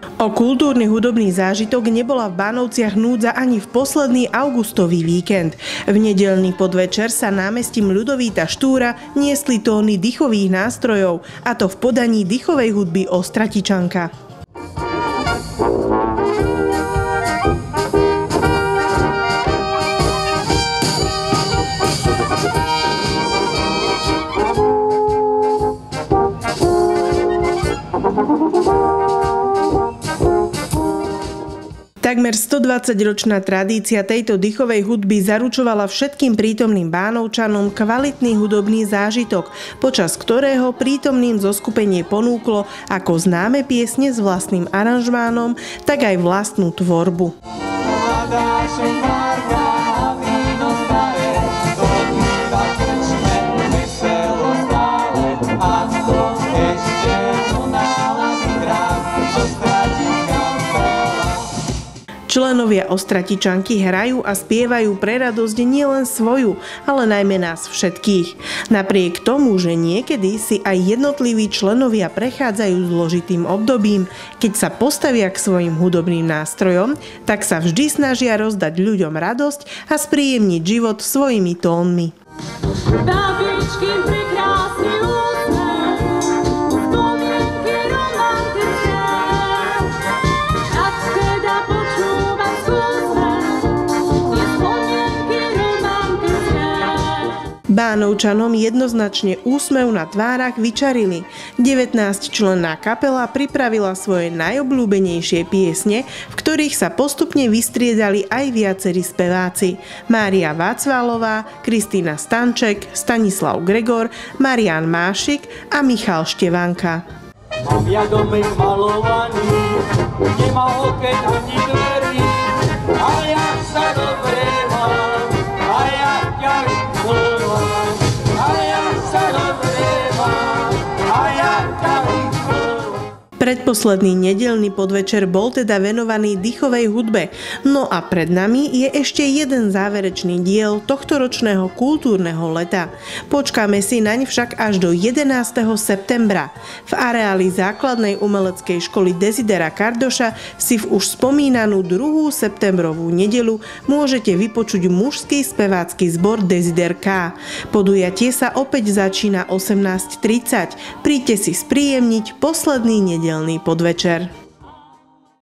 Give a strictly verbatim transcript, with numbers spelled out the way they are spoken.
O kultúrny hudobný zážitok nebola v Bánovciach núdza ani v posledný augustový víkend. V nedeľný podvečer sa námestím Ľudovíta Štúra niesli tóny dychových nástrojov, a to v podaní dychovej hudby Ostratičanka. Takmer stodvadsaťročná tradícia tejto dychovej hudby zaručovala všetkým prítomným Bánovčanom kvalitný hudobný zážitok, počas ktorého prítomným zoskupenie ponúklo ako známe piesne s vlastným aranžmánom, tak aj vlastnú tvorbu. Členovia Ostratičanky hrajú a spievajú pre radosť nielen svoju, ale najmä nás všetkých. Napriek tomu, že niekedy si aj jednotliví členovia prechádzajú zložitým obdobím, keď sa postavia k svojim hudobným nástrojom, tak sa vždy snažia rozdať ľuďom radosť a spríjemniť život svojimi tónmi. Bánovčanom jednoznačne úsmev na tvárach vyčarili. devätnásťčlenná kapela pripravila svoje najobľúbenejšie piesne, v ktorých sa postupne vystriedali aj viacerí speváci. Mária Vácvalová, Kristína Stanček, Stanislav Gregor, Marián Mášik a Michal Števanka. Mám ja domek malovaný, nemá okeň ani dverí, ale ja sa dobre mám, a ja ťa vychlovam, a ja sa dobre mám, a ja ťa vychlovam. Predposledný nedeľný podvečer bol teda venovaný dychovej hudbe. No a pred nami je ešte jeden záverečný diel tohtoročného kultúrneho leta. Počkáme si naň však až do jedenásteho septembra. V areáli základnej umeleckej školy Desidera Kardoša si v už spomínanú druhú septembrovú nedeľu môžete vypočuť mužský spevácky zbor Desider K. Podujatie sa opäť začína osemnásť tridsať. Príďte si spríjemniť posledný nedeľný podvečer.